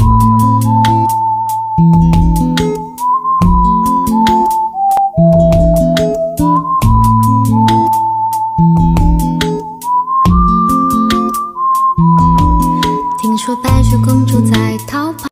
听说白雪公主在逃跑。